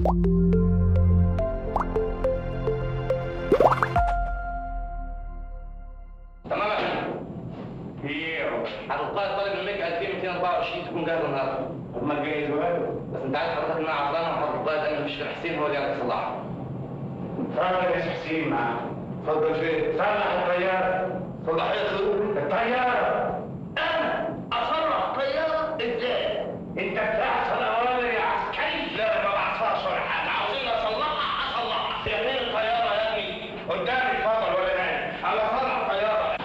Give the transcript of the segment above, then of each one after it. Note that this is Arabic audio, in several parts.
تمام يا فندم. هتلقائي طالب منك 2224 تكون جاهزه النهارده. طب ما تجهز وقته. بس انت عارف حضرتك انها عطلانه وهتلقائي ده مفيش غير حسين هو اللي يعرف يصلحها. اتفضل يا حسين معاه. اتفضل فين؟ صلح الطياره. صلح ايه يا اخويا؟ الطياره. انا اصلح طياره ازاي؟ انت بتحصل اوامر يا عسكري. لا ما بعصاش ولا حاجه، عاوزين اصلحها اصلحها. فين الطياره يا ابني؟ قدامي اتفضل ولا نايم. انا صلح طياره.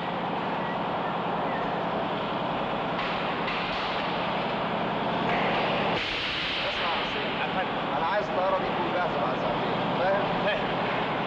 اسمع يا حسين يا فندم، انا عايز الطياره دي تكون جاهزه بعد ساعتين، فاهم؟ فاهم.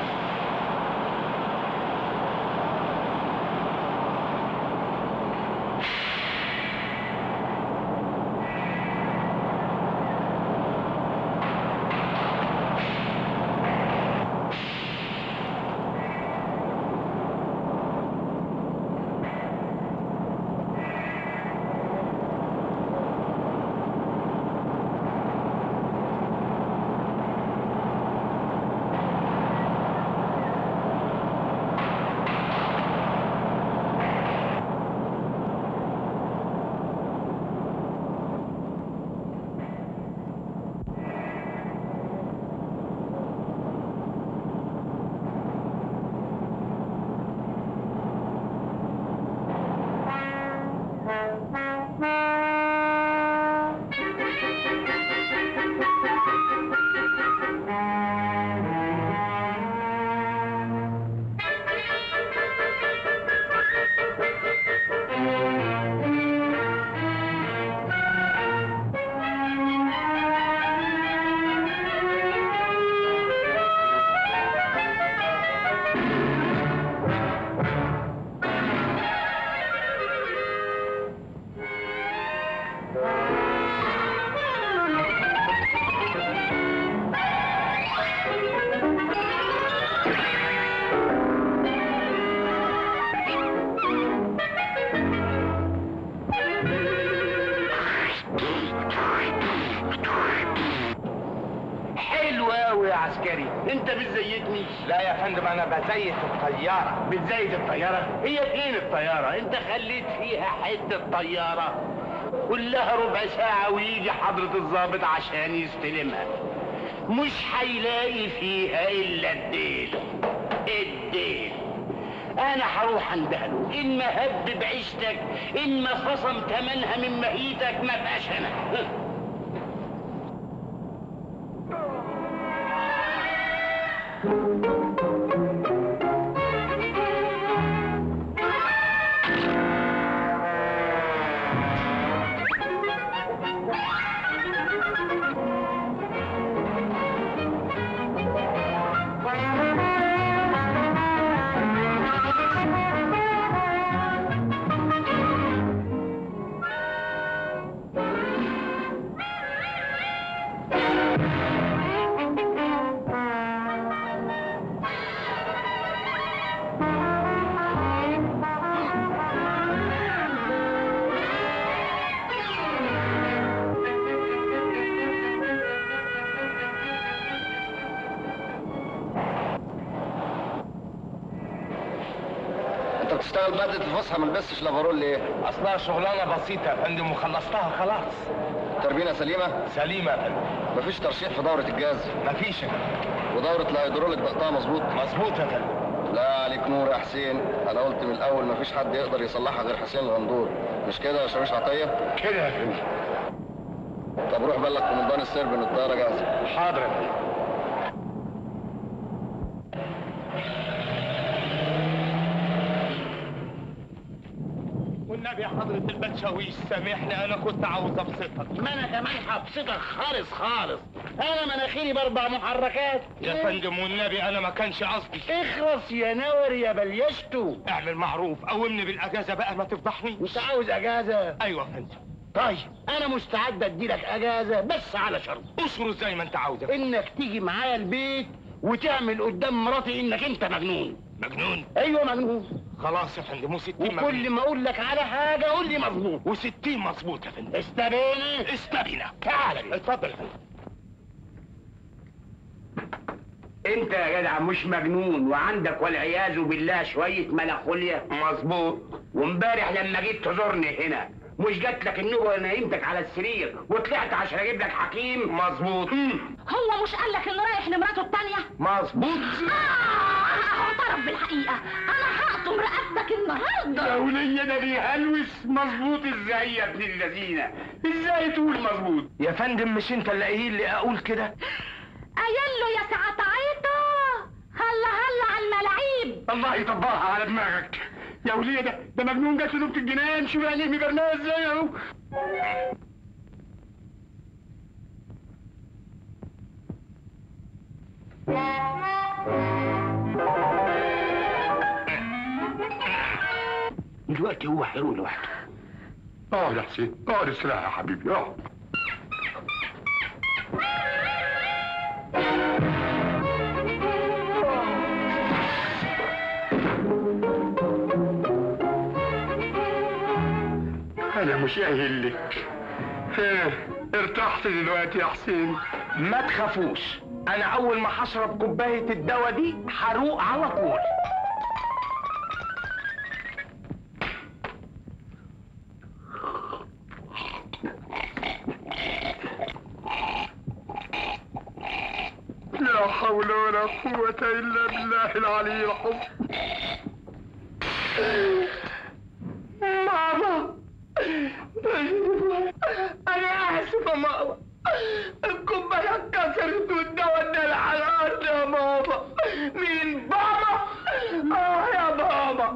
عسكري، انت بتزيتني؟ لا يا فندم انا بزيت الطياره. بتزيت الطياره؟ هي فين الطياره؟ انت خليت فيها حته طياره كلها ربع ساعه ويجي حضره الضابط عشان يستلمها، مش هيلاقي فيها الا الديل. انا هروح اندهله، ان ما هب بعيشتك ان ما خصم تمنها من مهيتك ما بقاش انا. بتشتغل بدلة الفسحة ما لبستش لافارول ليه؟ اصلها شغلانه بسيطه يا فندم وخلصتها خلاص. تربينة سليمة؟ سليمه يا فندم. مفيش ترشيح في دورة الجاز؟ مفيش يا فندم. ودورة الهيدروليك ضغطها مظبوط؟ مظبوط يا فندم. لا عليك نور يا حسين، انا قلت من الاول مفيش حد يقدر يصلحها غير حسين الغندور، مش كده يا شاويش عطيه؟ كده يا فندم. طب روح بلغ كومندان السرب ان الطياره جاهزه. حاضر يا فندم. والنبي يا حضرة البشاويش سامحني، انا كنت عاوز ابسطك. ما انا كمان هبسطك خالص خالص، انا مناخيري ب4 محركات. يا فندم والنبي انا ما كانش قصدي. اخرس يا نور يا بليشتو. اعمل معروف قومني بالاجازه بقى ما تفضحنيش. انت عاوز اجازه؟ ايوه يا فندم. طيب انا مستعد اديلك اجازه بس على شرط. اشرط زي ما انت عاوز. انك تيجي معايا البيت وتعمل قدام مراتي انك انت مجنون. مجنون؟ ايوه مجنون. خلاص يا فندم. و60 وكل ما اقول لك على حاجه قول لي مظبوط. و60 مظبوط يا فندم. استبينا استبينا. تعال اتفضل يا فندم. انت يا جدع مش مجنون وعندك والعياذ بالله شويه ملخوليا؟ مظبوط. وامبارح لما جيت تزورني هنا مش جات لك النوبه وانا نمتك على السرير وطلعت عشان اجيب لك حكيم؟ مظبوط. هو مش قال لك انه رايح لمراته التانية؟ مظبوط. اعترف بالحقيقة. انا هقطم رقبتك النهارده. يا ولية ده بيهلوس. مظبوط ازاي يا ابن اللذينة؟ ازاي تقول مظبوط؟ يا فندم مش انت اللي قايل لي اقول كده؟ قايل له يا ساعة عيطة هلا هلا على الملاعيب. الله يطبقها على دماغك يا ولية. ده مجنون جات له نوبة الجنان. شوف عليه مجرناه ازاي اهو. دلوقتي هو هيروح لوحده. اقعد يا حسين، اقعد استريح يا حبيبي، اقعد. انا مش قايل لك؟ ارتحت دلوقتي يا حسين؟ ما تخافوش، انا اول ما هشرب كوبايه الدواء دي هروق على طول. لا حول ولا قوة إلا بالله العلي العظيم. ماما أنا آسف يا ماما. الكوباية اتكسرت والدواء اتدلع على الأرض يا ماما. مين؟ بابا؟ يا بابا.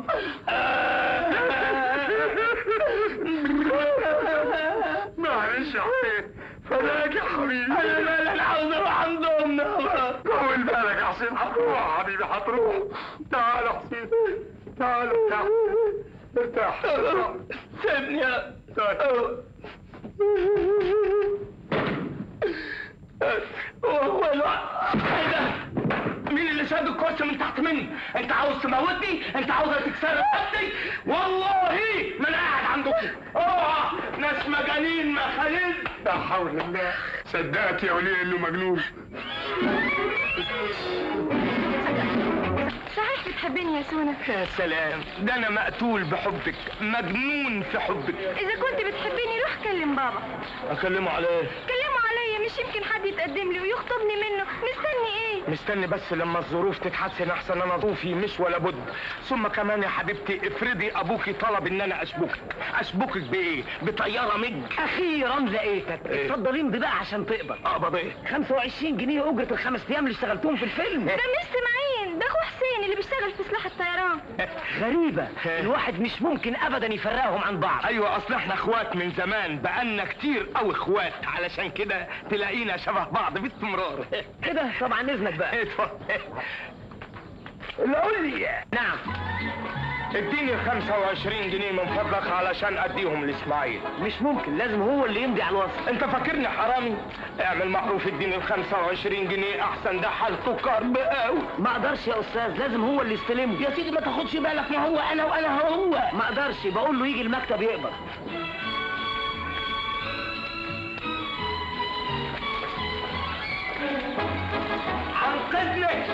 معلش يا حسين، فداك يا حبيبي. انا عاوز اروح عند امنا. طول بالك يا حسين، هتروح يا حبيبي هتروح. تعال يا حسين، تعال ارتاح. سيبني يا هو ايه ده؟ مين اللي شاد الكرسي من تحت مني؟ انت عاوز تموتني؟ انت عاوز تكسر رقبتي؟ والله ما انا قاعد عندكم. اوعى ناس مجانين مخاليل. لا حول الله. صدقت يا وليه انه مجنون. صحيح بتحبيني يا سونا؟ يا سلام، ده انا مقتول بحبك، مجنون في حبك. اذا كنت بتحبيني روح كلم بابا. اكلمه عليه؟ كلمه عليا، مش يمكن حد يتقدم لي ويخطبني منه. مستني ايه؟ مستني بس لما الظروف تتحسن احسن. انا ظروفي مش ولا بد. ثم كمان يا حبيبتي افرضي ابوكي طلب ان انا اشبكك بايه؟ بطياره مج. اخيرا لقيتك. إيه؟ اتفضل امضي بقى عشان تقبض. اقبض ايه؟ 25 جنيه اجره ال5 ايام اللي اشتغلتهم في الفيلم. ده مش سمعين، ده اخو حسين اللي بيشتغل في سلاح الطيران. غريبه، الواحد مش ممكن ابدا يفرقهم عن بعض. ايوه، اصل احنا اخوات من زمان، بقالنا كتير قوي اخوات، علشان كده تلاقينا شبه بعض باستمرار. كده طبعا اذنك بقى. اتفضل. قول لي. نعم. اديني 25 جنيه من فضلك علشان اديهم لاسماعيل. مش ممكن، لازم هو اللي يمضي على الوصل. انت فاكرني حرامي؟ اعمل معروف اديني 25 جنيه احسن، ده حالته كرب قوي. ما اقدرش يا استاذ، لازم هو اللي يستلمه. يا سيدي ما تاخدش بالك، ما هو انا وانا هو. ما اقدرش، بقول له يجي المكتب يقبض. انقذني.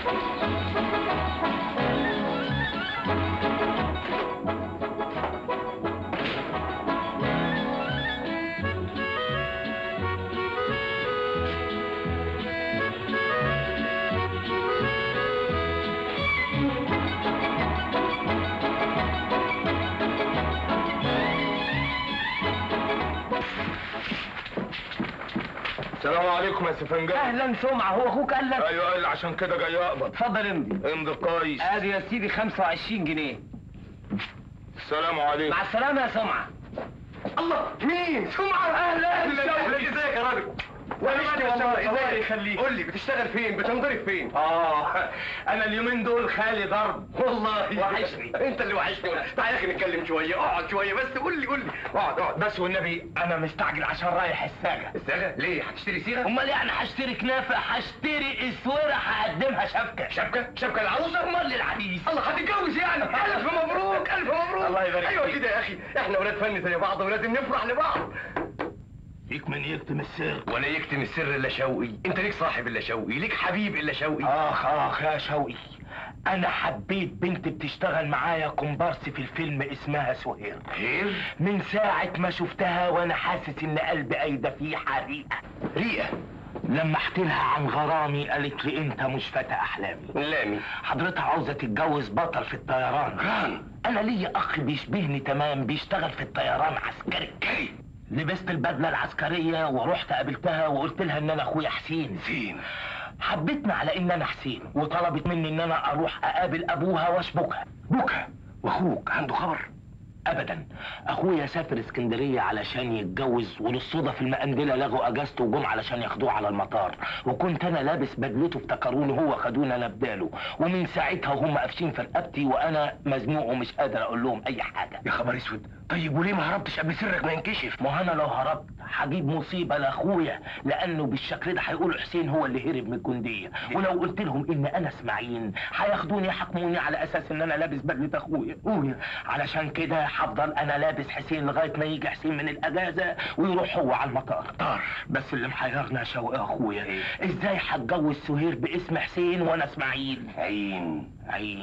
السلام عليكم يا سفنجان. اهلا سمعه، هو اخوك قال لك؟ ايوه قال لي عشان كده جاي اقبض. اتفضل امضي. امضي كويس. ادي يا سيدي 25 جنيه. السلام عليكم. مع السلامه يا سمعه. الله، مين؟ سمعة. اهلا. ازيك يا راجل؟ وحشني والله. الله يخليك. قول لي بتشتغل فين؟ بتنضرب فين؟ انا اليومين دول خالي ضرب. والله وحشني. انت اللي وحشني. تعال يا اخي نتكلم شويه، اقعد شويه بس. قول لي اقعد بس والنبي، انا مستعجل عشان رايح الساجة. الصاغه ليه؟ هتشتري صيغه؟ امال يعني هشتري كنافه، هشتري اسوره، هقدمها شبكه. شبكه العروسه؟ امال للعريس. الله، هتتجوز يعني؟ الف مبروك الف مبروك. الله يبارك ايوه فيك. كده يا اخي، احنا ولاد فن زي بعض ولازم نفرح لبعض. ليك من يكتم السر؟ ولا يكتم السر الا شوقي. انت ليك صاحب الا شوقي، ليك حبيب الا شوقي. اخ يا شوقي، انا حبيت بنت بتشتغل معايا كومبارس في الفيلم اسمها سهير. من ساعة ما شفتها وانا حاسس ان قلبي قايدة فيه حريقة. ريقة؟ لما احكي لها عن غرامي قالت لي انت مش فتى احلامي. لامي حضرتها عاوزة تتجوز بطل في الطيران. انا ليا اخ بيشبهني تمام، بيشتغل في الطيران عسكري. لبست البدلة العسكرية ورحت قابلتها وقلت لها ان انا اخويا حسين. حبتني على ان انا حسين، وطلبت مني ان انا اروح اقابل ابوها واشبكها. بكى؟ واخوك عنده خبر؟ ابدا، اخويا سافر اسكندريه علشان يتجوز، وللصدف المقندله لغوا اجازته وجم علشان ياخدوه على المطار، وكنت انا لابس بدلته افتكروني هو، خدوني انا بداله، ومن ساعتها وهم قافشين في رقبتي وانا مزنوق ومش قادر اقول لهم اي حاجه. يا خبر اسود. طيب وليه ما هربتش قبل سرك ما ينكشف؟ ما انا لو هربت هجيب مصيبه لاخويا، لانه بالشكل ده هيقولوا حسين هو اللي هرب من الجنديه، ولو قلت لهم ان انا اسماعيل هياخدوني يحكموني على اساس ان انا لابس بدله اخويا. علشان كده هفضل انا لابس حسين لغايه ما يجي حسين من الاجازه ويروح هو على المطار. بس اللي محيرنا يا شوقي اخويا، ازاي هتجوز سهير باسم حسين وانا اسماعيل؟ عين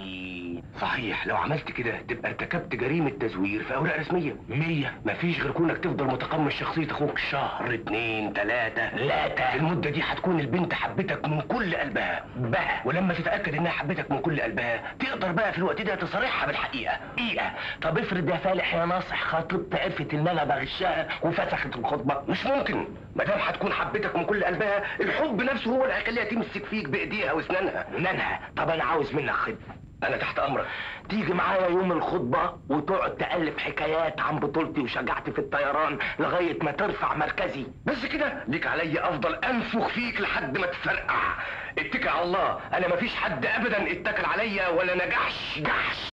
صحيح، لو عملت كده تبقى ارتكبت جريمه تزوير في اوراق رسميه. 100. مفيش غير كونك تفضل متقمص شخصيه اخوك شهر 2 3. في المده دي هتكون البنت حبتك من كل قلبها بقى، ولما تتاكد انها حبتك من كل قلبها تقدر بقى في الوقت ده تصارحها بالحقيقه. طب افرض يا فالح يا ناصح خطيبتي عرفت ان انا بغشها وفسخت الخطبه؟ مش ممكن، ما دام هتكون حبتك من كل قلبها الحب نفسه هو اللي هيخليها تمسك فيك بايديها واسنانها. طب انا عاوز منك خدمه. انا تحت امرك. تيجي معايا يوم الخطبه وتقعد تألف حكايات عن بطولتي وشجاعتي في الطيران لغايه ما ترفع مركزي. بس كده ليك عليا افضل انفخ فيك لحد ما تفرقع. اتكل على الله، انا مفيش حد ابدا اتكل عليا ولا نجحش.